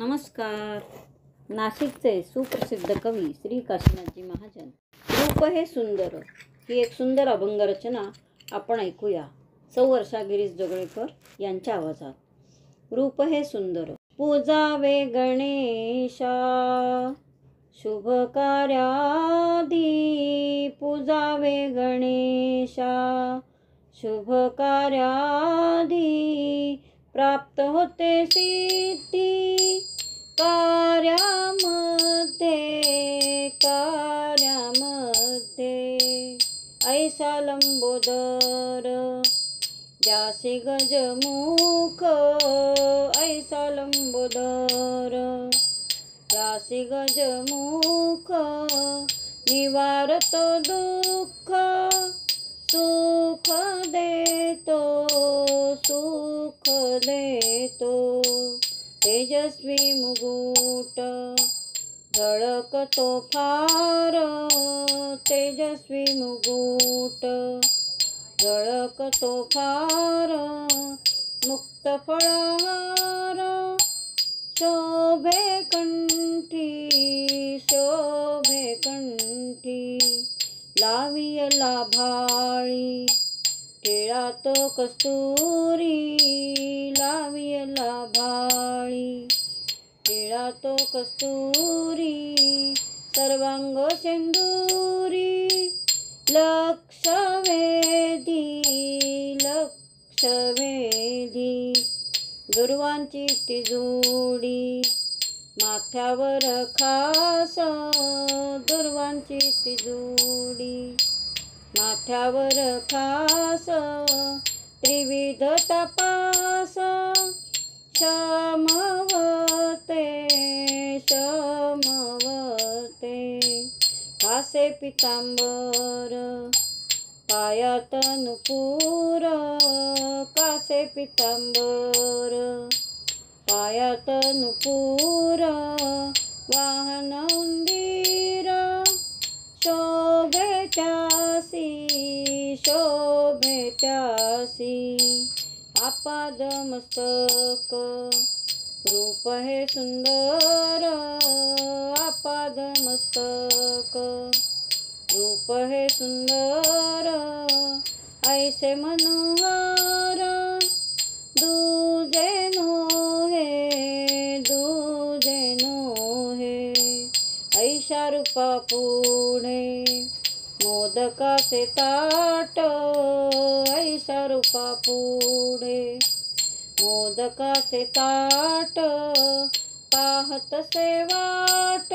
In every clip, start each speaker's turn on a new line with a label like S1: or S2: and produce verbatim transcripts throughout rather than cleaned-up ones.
S1: नमस्कार. नाशिकचे सुप्रसिद्ध कवी श्री काशीनाथजी महाजन. रूप हे सुंदर ही एक सुंदर अभंग रचना आपण ऐकूया सौ वर्षा गिरीश जगळेकर यांच्या आवाजात. रूप हे सुंदर. पूजावे गणेशा शुभ कार्यादी, पूजावे गणेशा शुभ कार्यादी, प्राप्त होते सिद्धी कार्यामध्ये कार्यामध्ये. ऐसा लंबोदर ज्यासी गजमुख, ऐसा लंबोदर ज्यासी गजमुख, निवारतो दुःख सुख देतो सुख देतो. तेजस्वी मुकुट झळकतो फार, तेजस्वी मुकुट झळकतो फार. मुक्त फळहार शोभे कंठी शोभे कंठी. लावियला भाळी केळात कस्तुरी, लावियला भाळी केळात कस्तुरी. सर्वांग शेंदुरी लक्ष वेधी लक्ष वेधी. दुर्वांची तिजोडी माथ्यावर खास, दुर्वांची तिजोडी माथ्यावर खास. त्रिविध तपास शमवते शमवते. कासे पितांबर पायात नुपूर, कासे पितांबर पायात नुपूर. वाहन उंदीर शोभे त्यासी शोभे त्यासी. आपाद मस्तक रूप हे सुंदर, आपाद मस्तक रूप हे सुंदर. ऐसे मनोहर दूजे नोहे दूजे नोहे. ऐशा रूपा पुढे मोदकाचे ताट, ऐशा रूपा पुढे मोदकाचे ताट. पाहतसे वाट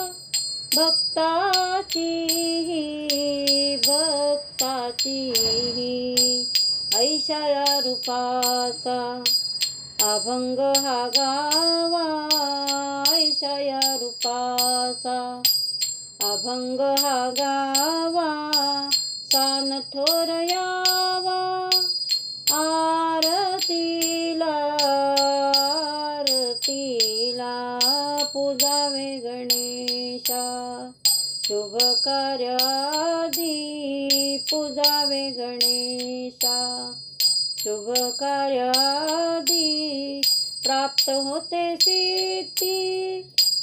S1: भक्ताची भक्ताची. ऐशा या रूपाचा अभंग हा गावा, ऐशा या रूपाचा अभंग हा गावा. सान थोर यावा आरतीला आरतीला. पूजावे गणेशा शुभ कार्यादी, पूजावे गणेशा शुभ कार्यादी. प्राप्त होते सिद्धी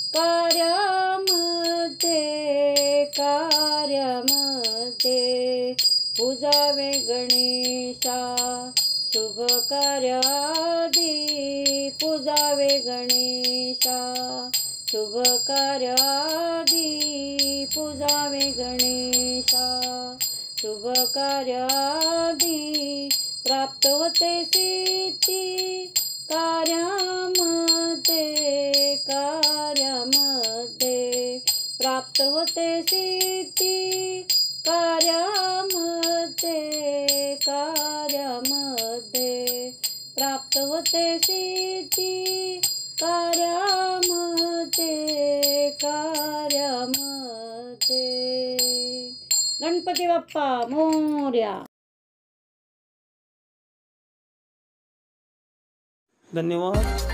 S1: कार्यामध्ये कार्यामध्ये. पूजावे गणेशा शुभ कार्यादी, पूजावे गणेशा शुभ कार्यादी. पूजावे गणेशा शुभ कार्यादी. प्राप्त होते सिद्धी कार्यामध्ये कार्यामध्ये. प्राप्त होते सिद्धी कार्यामध्ये कार्यामध्ये. प्राप्त होते सिद्धी कार्यामध्ये कार्यामध्ये. गणपती बाप्पा मोरया.
S2: धन्यवाद.